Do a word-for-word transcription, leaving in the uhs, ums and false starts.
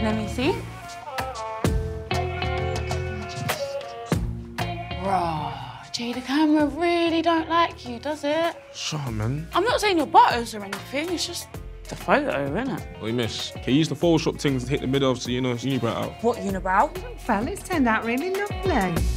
Let me see. Bro, Jay, the camera really don't like you, does it? Sure, man. I'm not saying your butters or anything, it's just the photo, innit? What you miss? Can you use the Photoshop things to hit the middle of so you know, unibrow out? What unibrow? Well, it's turned out really lovely.